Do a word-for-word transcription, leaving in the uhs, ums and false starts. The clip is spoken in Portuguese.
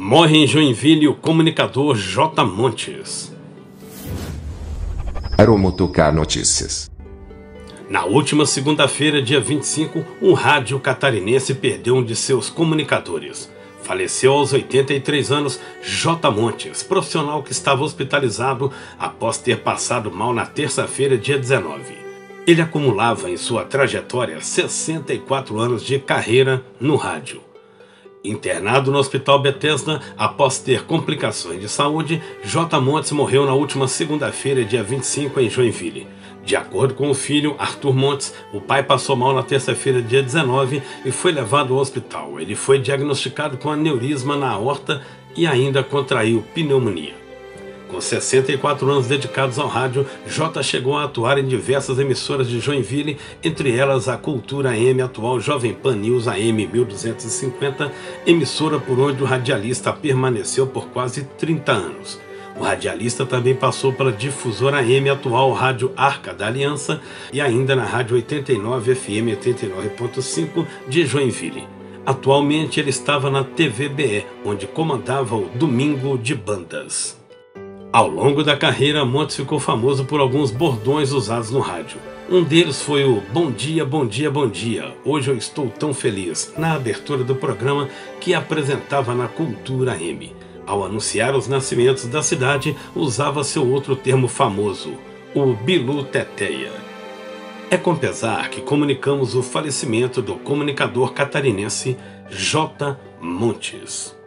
Morre em Joinville o comunicador J. Montes. Aeromotocar Notícias. Na última segunda-feira, dia vinte e cinco, um rádio catarinense perdeu um de seus comunicadores. Faleceu aos oitenta e três anos J. Montes, profissional que estava hospitalizado após ter passado mal na terça-feira, dia dezenove. Ele acumulava em sua trajetória sessenta e quatro anos de carreira no rádio. Internado no Hospital Bethesda após ter complicações de saúde, J. Montes morreu na última segunda-feira, dia vinte e cinco, em Joinville. De acordo com o filho, Arthur Montes, o pai passou mal na terça-feira, dia dezenove, e foi levado ao hospital. Ele foi diagnosticado com aneurisma na aorta e ainda contraiu pneumonia. Com sessenta e quatro anos dedicados ao rádio, J chegou a atuar em diversas emissoras de Joinville, entre elas a Cultura A M, atual Jovem Pan News A M mil duzentos e cinquenta, emissora por onde o radialista permaneceu por quase trinta anos. O radialista também passou pela difusora A M, atual Rádio Arca da Aliança, e ainda na Rádio oitenta e nove F M oitenta e nove ponto cinco de Joinville. Atualmente ele estava na T V B E, onde comandava o Domingo de Bandas. Ao longo da carreira, Montes ficou famoso por alguns bordões usados no rádio. Um deles foi o "Bom dia, bom dia, bom dia, hoje eu estou tão feliz", na abertura do programa que apresentava na Cultura A M. Ao anunciar os nascimentos da cidade, usava seu outro termo famoso, o Bilu Teteia. É com pesar que comunicamos o falecimento do comunicador catarinense J. Montes.